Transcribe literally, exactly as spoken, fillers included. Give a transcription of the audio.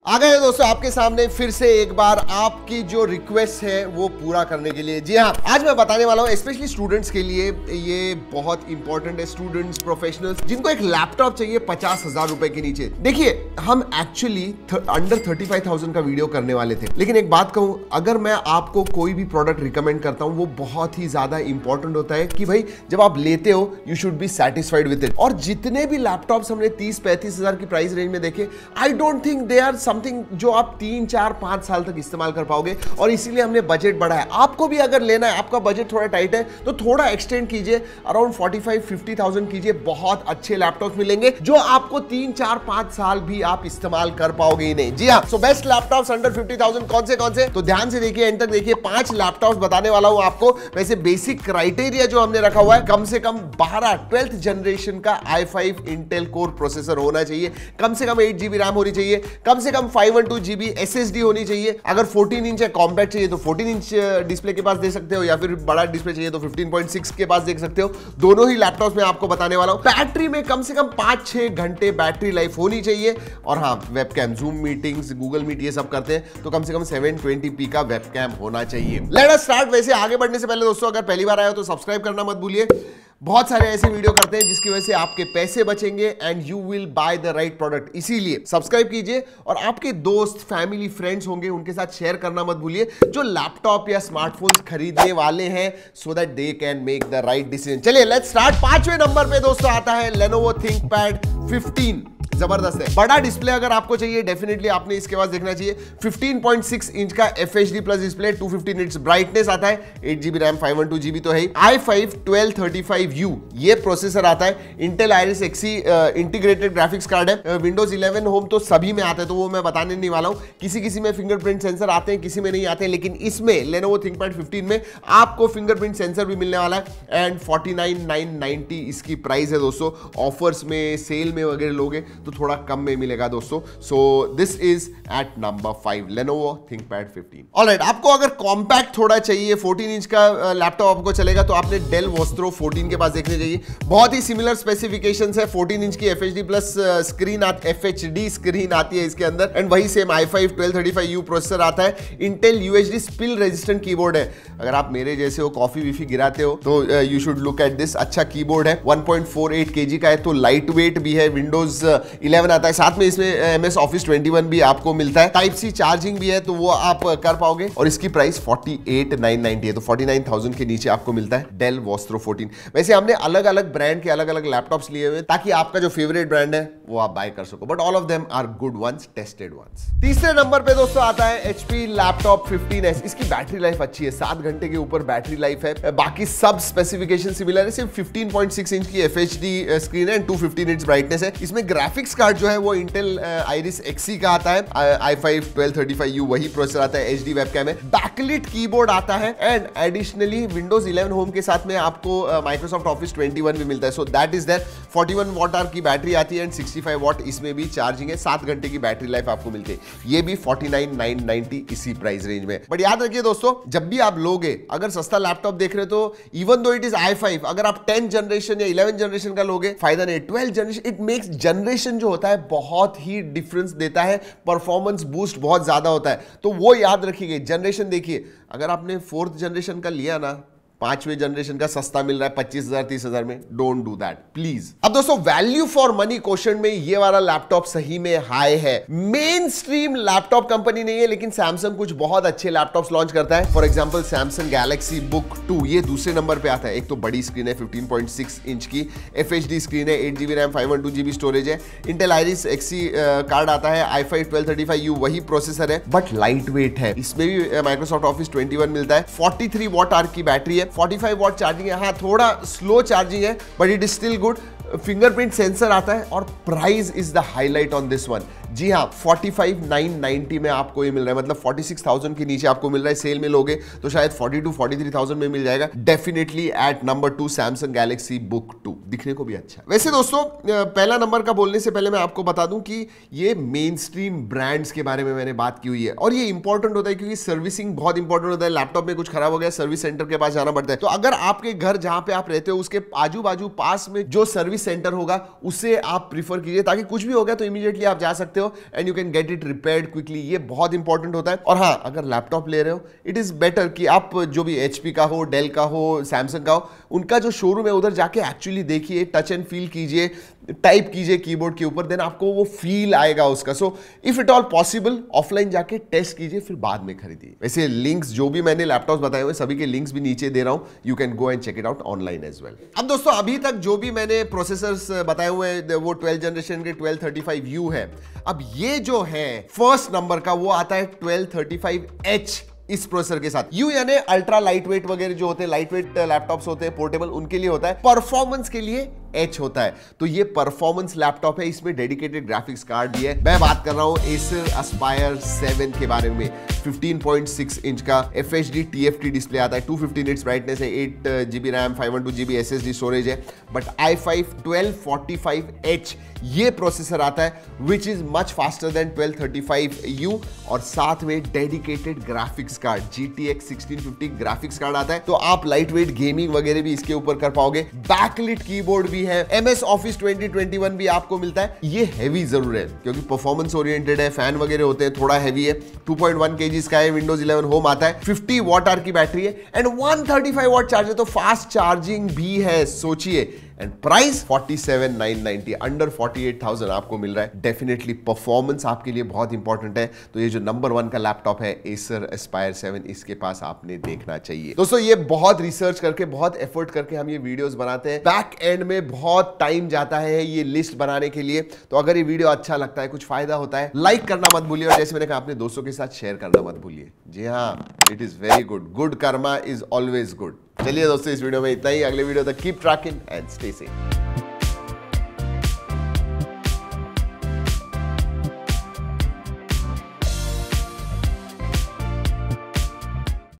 आ गए दोस्तों आपके सामने फिर से एक बार आपकी जो रिक्वेस्ट है वो पूरा करने के लिए। जी हाँ, आज मैं बताने वाला हूँ स्पेशली स्टूडेंट्स के लिए ये बहुत इंपॉर्टेंट है। स्टूडेंट्स, प्रोफेशनल्स जिनको एक लैपटॉप चाहिए पचास हजार रुपए के नीचे। देखिए, हम actually under thirty five thousand का वीडियो करने वाले थे, लेकिन एक बात कहूं, अगर मैं आपको कोई भी प्रोडक्ट रिकमेंड करता हूं वो बहुत ही ज्यादा इंपॉर्टेंट होता है कि भाई जब आप लेते हो you should be satisfied with it. और जितने भी लैपटॉप्स हमने तीस पैंतीस हजार की प्राइस रेंज में देखे, I don't think they are something जो आप तीन चार पांच साल तक इस्तेमाल कर पाओगे। और इसीलिए हमने बजट बढ़ाया। आपको भी अगर लेना है, आपका बजट थोड़ा टाइट है तो थोड़ा एक्सटेंड कीजिए, around forty five fifty thousand कीजिए। बहुत अच्छे लैपटॉप मिलेंगे जो आपको तीन चार पांच साल भी आप इस्तेमाल कर पाओगे ही नहीं। जी हाँ, so best laptops under fifty thousand कौन से कौन से, तो ध्यान से देखिए, एंड तक देखिए। पांच लैपटॉप्स बताने वाला हूं आपको। वैसे बेसिक क्राइटेरिया जो हमने रखा हुआ है, कम से कम बारह ट्वेल्थ जनरेशन का I five Intel core processor होना चाहिए, कम से कम एट जीबी रैम होनी चाहिए, कम से कम five one two GB SSD होनी चाहिए। अगर फोर्टीन इंच है, कॉम्पैक्ट चाहिए तो फोर्टीन इंच डिस्प्ले के पास दे सकते हो, या फिर बड़ा डिस्प्ले चाहिए तो फिफ्टीन पॉइंट सिक्स के पास देख सकते हो। दोनों ही लैपटॉप में आपको बताने वाला हूं। बैटरी में कम से कम पांच छह घंटे बैटरी लाइफ होनी चाहिए। और हाँ, webcam, Zoom meetings, Google Meet ये सब करते हैं तो कम से कम सेवन ट्वेंटी पी का वेबकैम होना चाहिए। Let us start. वैसे आगे बढ़ने से पहले दोस्तों, अगर पहली बार आए हो तो सब्सक्राइब करना मत भूलिए। बहुत सारे ऐसे वीडियो करते हैं जिसकी वजह से आपके पैसे बचेंगे and you will buy the right product. इसीलिए सब्सक्राइब कीजिए और आपके दोस्त, फैमिली, फ्रेंड्स होंगे उनके साथ शेयर करना मत भूलिए जो लैपटॉप या स्मार्टफोन्स खरीदने वाले हैं, so that they can make the right decision. चलिए लेट्स स्टार्ट। पांचवें नंबर पे दोस्तों आता है Lenovo ThinkPad फिफ्टीन। जबरदस्त है। बड़ा डिस्प्ले अगर आपको चाहिए, डेफिनेटली आपने इसके पास देखना चाहिए। फिफ्टीन पॉइंट सिक्स इंच का F H D plus display, two fifty nits brightness आता है, eight GB RAM, five one two GB तो है। I five twelve thirty five U ये प्रोसेसर आता है। Intel Iris Xe integrated graphics card है। Windows eleven home तो सभी में आता है, तो वो मैं बताने नहीं वाला हूं। किसी किसी में फिंगरप्रिंट सेंसर आते हैं, किसी में नहीं आते हैं, लेकिन इसमें Lenovo ThinkPad फिफ्टीन में आपको फिंगरप्रिंट सेंसर भी मिलने वाला है। And forty nine nine ninety इसकी प्राइस है दोस्तों। ऑफर्स में, सेल में वगैरह लोगे तो थोड़ा कम में मिलेगा दोस्तों। So this is at number five, Lenovo ThinkPad fifteen. Alright, आपको अगर कॉम्पैक्ट थोड़ा चाहिए, फोर्टीन इंच का लैपटॉप आपको चलेगा तो आपने Dell Vostro फोर्टीन के पास देखने चाहिए। बहुत ही सिमिलर स्पेसिफिकेशंस है। फोर्टीन इंच की एफएचडी प्लस स्क्रीन आती, एफएचडी स्क्रीन आती है इसके अंदर। एंड वही same I five twelve thirty five U processor आता है। Intel UHD spill resistant keyboard है। अगर आप मेरे जैसे हो, कॉफी वीफी गिराते हो तो you should look at this. अच्छा कीबोर्ड है, one point four eight KG का है, तो लाइट वेट भी है। विंडोज इलेवन आता है, साथ में इसमें एमएस ऑफिस ट्वेंटी वन भी आपको मिलता है। टाइप सी चार्जिंग भी है, तो वो आप कर पाओगे। और इसकी price forty eight nine ninety है, तो फोर्टी नाइन थाउजेंड के नीचे आपको मिलता है Dell Vostro फोर्टीन। वैसे हमने अलग अलग ब्रांड के अलग अलग लैपटॉप्स लिए हुए ताकि आपका जो फेवरेट ब्रांड है वो आप बाय कर सको, but all of them are good ones, tested ones. तीसरे नंबर पे दोस्तों आता है H P laptop fifteen S. इसकी बैटरी लाइफ अच्छी है, सात घंटे के ऊपर बैटरी लाइफ है। बाकी सब स्पेसिफिकेशन सिमिलर है, सिर्फ फिफ्टीन पॉइंट सिक्स इंच की एफएचडी स्क्रीन है, टू फिफ्टी निट्स ब्राइटनेस है। इसमें ग्राफिक्स कार्ड जो है वो इंटेल आइरिस एक्सी का आता है। I five twelve thirty five U वही प्रोसेसर आता है। एचडी वेबकैम है, बैकलिट कीबोर्ड आता है। And additionally Windows eleven home के साथ में आपको माइक्रोसॉफ्ट ऑफिस ट्वेंटी वन भी मिलता है। So that is there. Forty one watt hour की बैटरी आती है एंड सिक्सटी फाइव वॉट इसमें भी चार्जिंग है। सात घंटे की बैटरी लाइफ आपको मिलती है। ये भी फोर्टी नाइन नाइन नाइंटी इसी प्राइस रेंज में। बट याद रखिए दोस्तों, जब भी आप लोगे, अगर सस्ता लैपटॉप देख रहे हो तो even though it is I five, अगर आप टेंथ जनरेशन या इलेवन जनरेशन का लोगे फायदा नहीं। Twelfth generation, it makes generation जो होता है बहुत ही डिफरेंस देता है, परफॉर्मेंस बूस्ट बहुत ज्यादा होता है। तो वो याद रखिए, जनरेशन देखिए। अगर आपने फोर्थ जनरेशन का लिया ना, पांचवें जनरेशन का सस्ता मिल रहा है पच्चीस हजार तीस हजार में, डोंट डू दैट प्लीज। अब दोस्तों, वैल्यू फॉर मनी क्वेश्चन में ये वाला लैपटॉप सही में हाई है। मेन स्ट्रीम लैपटॉप कंपनी नहीं है, लेकिन सैमसंग कुछ बहुत अच्छे लैपटॉप्स लॉन्च करता है। For example Samsung Galaxy Book two, ये दूसरे नंबर पे आता है। एक तो बड़ी स्क्रीन है, फिफ्टीन पॉइंट सिक्स इंच की एफएचडी स्क्रीन है, eight GB RAM, five one two GB storage है। इंटेल आइरिस एक्सी कार्ड आता है। I five twelve thirty five U वही प्रोसेसर है, बट लाइट वेट है। इसमें भी माइक्रोसॉफ्ट ऑफिस ट्वेंटी वन मिलता है। फोर्टी थ्री वॉट आवर की बैटरी है, फोर्टी फाइव वॉट चार्जिंग है। हाँ, थोड़ा स्लो चार्जिंग है, but it is still good. Fingerprint sensor आता है और price is the highlight on this one. जी हाँ, फोर्टी फाइव नाइन नाइंटी में आपको ये मिल रहा है, मतलब फोर्टी सिक्स थाउजेंड के नीचे आपको मिल रहा है। सेल में लोगे तो शायद forty two forty three thousand में मिल जाएगा। Definitely at number two Samsung Galaxy Book two, दिखने को भी अच्छा है। वैसे दोस्तों, पहला नंबर का बोलने से पहले मैं आपको बता दूं कि ये मेन स्ट्रीम ब्रांड्स के बारे में मैंने बात की हुई है, और ये इंपॉर्टेंट होता है क्योंकि सर्विसिंग बहुत इंपॉर्टेंट होता है। लैपटॉप में कुछ खराब हो गया, सर्विस सेंटर के पास जाना पड़ता है। तो अगर आपके घर जहां पे आप रहते हो उसके आजू बाजू पास में जो सर्विस सेंटर होगा उसे आप प्रीफर कीजिए, ताकि कुछ भी हो गया तो इमीडिएटली आप जा सकते हो हो and you can get it repaired quickly, ये बहुत इंपॉर्टेंट होता है। और हाँ, अगर लैपटॉप ले रहे हो इट इज बेटर कि आप जो भी एचपी का हो, डेल का हो, सैमसंग का हो, उनका जो शोरूम है उधर जाके एक्चुअली देखिए, टच एंड फील कीजिए, टाइप कीजिए कीबोर्ड के ऊपर, देन आपको वो फील आएगा उसका। So if it all possible offline जाके टेस्ट कीजिए, फिर बाद में खरीदिए। वैसे लिंक्स जो भी मैंने लैपटॉप्स बताए हुए सभी के लिंक्स भी नीचे दे रहा हूं, you can go and check it out online as well. अब दोस्तों, अभी तक जो भी मैंने प्रोसेसर्स बताए हुए हैं वो ट्वेल्थ जनरेशन के ट्वेल्व थर्टी फाइव यू है। अब ये जो है फर्स्ट नंबर का वो आता है ट्वेल्व थर्टी फाइव एच इस प्रोसेसर के साथ। यू यानी अल्ट्रा लाइट वेट वगैरह जो होते हैं, लाइट वेट लैपटॉप्स होते हैं पोर्टेबल, उनके लिए होता है। परफॉर्मेंस के लिए एच होता है। तो ये परफॉर्मेंस लैपटॉप है, इसमें डेडिकेटेड ग्राफिक्स कार्ड भी है। मैं बात कर रहा हूं Acer Aspire सेवन के बारे में। फिफ्टीन पॉइंट सिक्स इंच का F H D T F T display आता है, टू फिफ्टी निट्स ब्राइटनेस है, eight GB RAM, five one two GB S S D storage है। But I five twelve forty five H ये processor आता है which is much faster than twelve thirty five U, और साथ में dedicated graphics card G T X sixteen fifty graphics card आता है। तो आप लाइट वेट गेमिंग वगैरह भी इसके ऊपर कर पाओगे। बैकलिट कीबोर्ड भी है, M S Office twenty twenty one भी आपको मिलता है। ये हैवी जरूर है क्योंकि परफॉर्मेंस ओरिएंटेड है, फैन वगैरह होते हैं, थोड़ा हैवी है। टू पॉइंट वन केजीज का है, विंडोज इलेवन होम आता है, फिफ्टी वॉट आवर की बैटरी है and one thirty five watt charger, तो फास्ट चार्जिंग भी है, सोचिए। And price forty seven nine ninety, under forty eight thousand आपको मिल रहा है। डेफिनेटली परफॉर्मेंस आपके लिए बहुत इंपॉर्टेंट है। तो ये जो नंबर वन का लैपटॉप है Acer Aspire सेवन, इसके पास आपने देखना चाहिए। दोस्तों, ये बहुत रिसर्च करके, बहुत एफर्ट करके हम ये वीडियोस बनाते हैं। बैक एंड में बहुत टाइम जाता है ये लिस्ट बनाने के लिए। तो अगर ये वीडियो अच्छा लगता है, कुछ फायदा होता है, लाइक करना मत भूलिए, और जैसे मैंने कहा अपने दोस्तों के साथ शेयर करना मत भूलिए। जी हाँ, it is very good, good karma is always good. चलिए दोस्तों, इस वीडियो में इतना ही। अगले वीडियो तक keep tracking and stay safe.